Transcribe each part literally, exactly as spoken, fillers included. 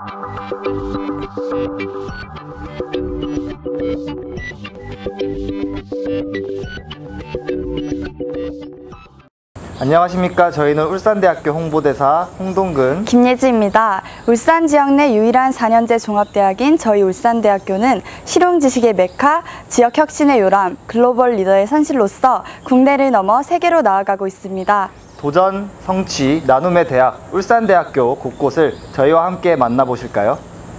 안녕하십니까. 저희는 울산대학교 홍보대사 홍동근, 김예지입니다. 울산 지역 내 유일한 사 년제 종합대학인 저희 울산대학교는 실용지식의 메카, 지역 혁신의 요람, 글로벌 리더의 선실로서 국내를 넘어 세계로 나아가고 있습니다. 도전, 성취, 나눔의 대학, 울산대학교 곳곳을 저희와 함께 만나보실까요?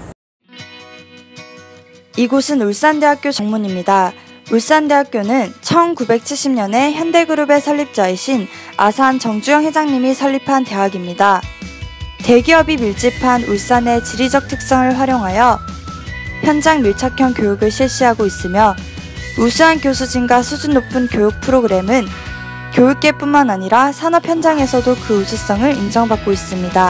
이곳은 울산대학교 정문입니다. 울산대학교는 천구백칠십 년에 현대그룹의 설립자이신 아산 정주영 회장님이 설립한 대학입니다. 대기업이 밀집한 울산의 지리적 특성을 활용하여 현장 밀착형 교육을 실시하고 있으며 우수한 교수진과 수준 높은 교육 프로그램은 교육계뿐만 아니라 산업 현장에서도 그 우수성을 인정받고 있습니다.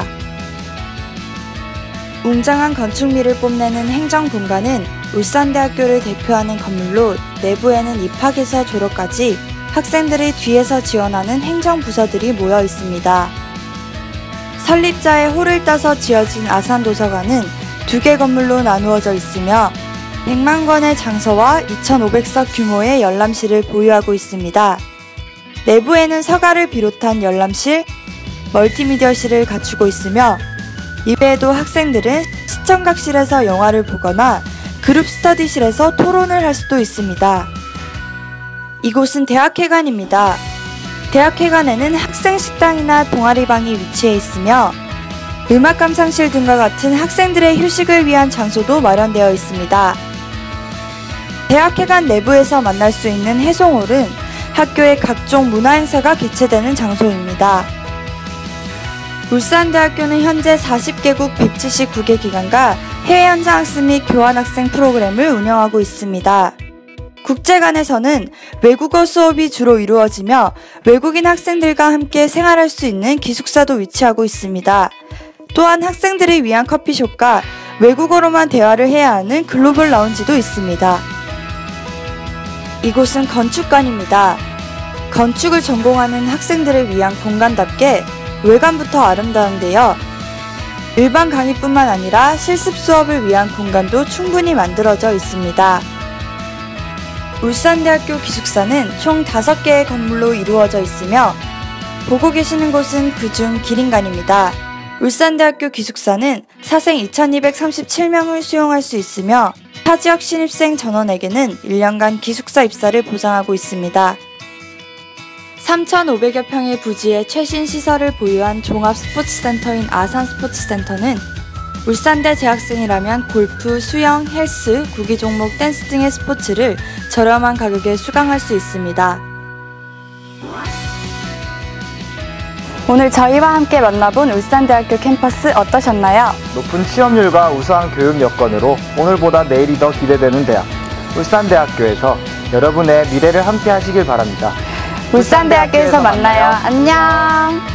웅장한 건축미를 뽐내는 행정본관은 울산대학교를 대표하는 건물로 내부에는 입학에서 졸업까지 학생들이 뒤에서 지원하는 행정부서들이 모여 있습니다. 설립자의 호를 따서 지어진 아산도서관은 두 개 건물로 나누어져 있으며 백만 권의 장서와 이천오백 석 규모의 열람실을 보유하고 있습니다. 내부에는 서가를 비롯한 열람실, 멀티미디어실을 갖추고 있으며 이외에도 학생들은 시청각실에서 영화를 보거나 그룹 스터디실에서 토론을 할 수도 있습니다. 이곳은 대학회관입니다. 대학회관에는 학생 식당이나 동아리방이 위치해 있으며 음악 감상실 등과 같은 학생들의 휴식을 위한 장소도 마련되어 있습니다. 대학회관 내부에서 만날 수 있는 해송홀은 학교의 각종 문화행사가 개최되는 장소입니다. 울산대학교는 현재 사십 개국 백칠십구 개 기관과 해외 현장 학습 및 교환학생 프로그램을 운영하고 있습니다. 국제관에서는 외국어 수업이 주로 이루어지며 외국인 학생들과 함께 생활할 수 있는 기숙사도 위치하고 있습니다. 또한 학생들을 위한 커피숍과 외국어로만 대화를 해야 하는 글로벌 라운지도 있습니다. 이곳은 건축관입니다. 건축을 전공하는 학생들을 위한 공간답게 외관부터 아름다운데요. 일반 강의뿐만 아니라 실습 수업을 위한 공간도 충분히 만들어져 있습니다. 울산대학교 기숙사는 총 다섯 개의 건물로 이루어져 있으며 보고 계시는 곳은 그중 기린관입니다. 울산대학교 기숙사는 사생 이천이백삼십칠 명을 수용할 수 있으며 타지역 신입생 전원에게는 일 년간 기숙사 입사를 보장하고 있습니다. 삼천오백여 평의 부지에 최신 시설을 보유한 종합스포츠센터인 아산스포츠센터는 울산대 재학생이라면 골프, 수영, 헬스, 구기 종목 댄스 등의 스포츠를 저렴한 가격에 수강할 수 있습니다. 오늘 저희와 함께 만나본 울산대학교 캠퍼스 어떠셨나요? 높은 취업률과 우수한 교육 여건으로 오늘보다 내일이 더 기대되는 대학, 울산대학교에서 여러분의 미래를 함께 하시길 바랍니다. 울산대학교에서 만나요. 안녕.